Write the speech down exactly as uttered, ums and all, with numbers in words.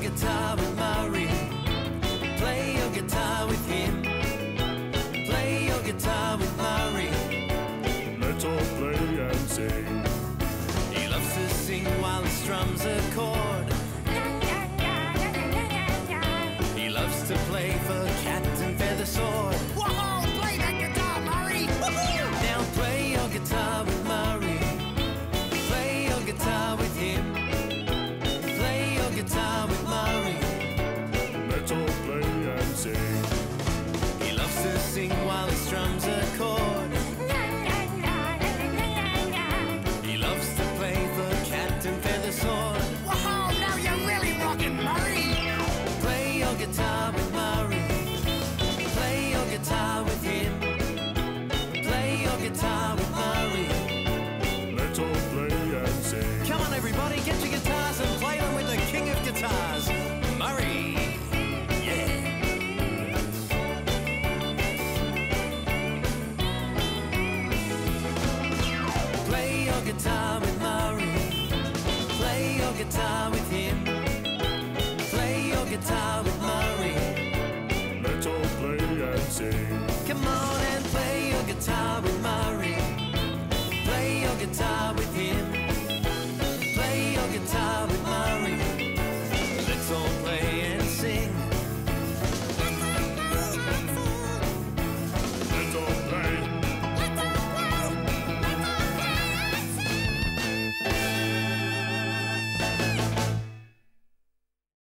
guitar with Murray. Play your guitar with him. Play your guitar with Murray. Let's all play and sing. He loves to sing while he strums a chord. He loves to play for Captain Feathersword. Whoa! Play that guitar, Murray! Now play your guitar with Murray. Play your guitar with him. Play your guitar with Murray. Let's all play and sing. He loves to sing while he strums a chord. He loves to play for Captain Feathersword. Whoa! Now you're really rocking, Murray! Play your guitar with Murray. Play your guitar with him. Play your guitar with Murray. Let's all play and sing. Come on everybody, get your guitars and play them with the king of guitars, Murray. Yeah. Play your guitar with Murray. Play your guitar